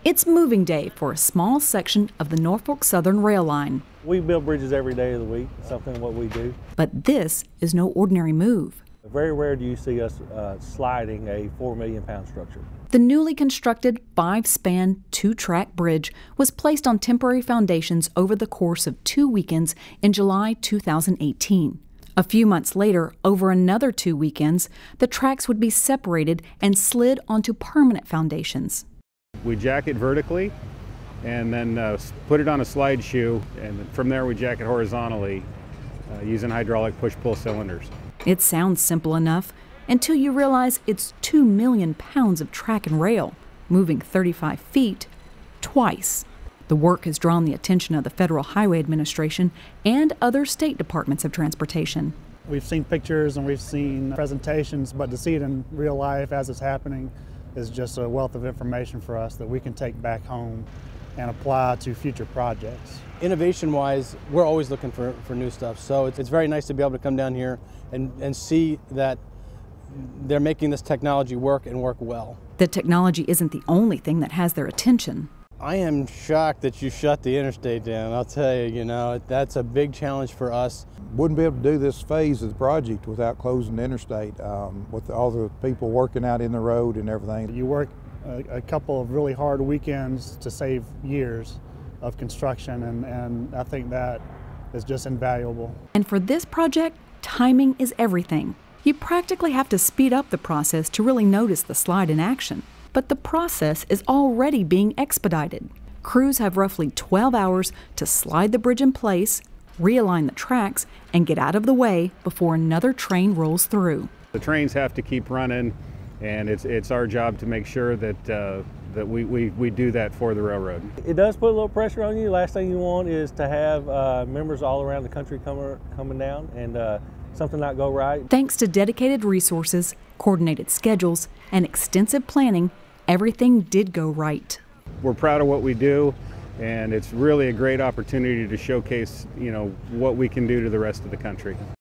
It's moving day for a small section of the Norfolk Southern Rail line. We build bridges every day of the week, something what we do. But this is no ordinary move. Very rare do you see us sliding a 4 million pound structure. The newly constructed 5-span, 2-track bridge was placed on temporary foundations over the course of 2 weekends in July 2018. A few months later, over another 2 weekends, the tracks would be separated and slid onto permanent foundations. We jack it vertically and then put it on a slide shoe, and from there we jack it horizontally using hydraulic push-pull cylinders. It sounds simple enough until you realize it's 2 million pounds of track and rail, moving 35 feet twice. The work has drawn the attention of the Federal Highway Administration and other state departments of transportation. We've seen pictures and we've seen presentations, but to see it in real life as it's happening is just a wealth of information for us that we can take back home and apply to future projects. Innovation-wise, we're always looking for new stuff, so it's very nice to be able to come down here and see that they're making this technology work and work well. The technology isn't the only thing that has their attention. I am shocked that you shut the interstate down. I'll tell you, that's a big challenge for us. Wouldn't be able to do this phase of the project without closing the interstate, with all the people working out in the road and everything. You work a couple of really hard weekends to save years of construction, and I think that is just invaluable. And for this project, timing is everything. You practically have to speed up the process to really notice the slide in action. But the process is already being expedited. Crews have roughly 12 hours to slide the bridge in place, realign the tracks, and get out of the way before another train rolls through. The trains have to keep running, and it's our job to make sure that we do that for the railroad. It does put a little pressure on you. Last thing you want is to have members all around the country coming down and something not go right. Thanks to dedicated resources, coordinated schedules, and extensive planning, everything did go right. We're proud of what we do, and it's really a great opportunity to showcase, what we can do to the rest of the country.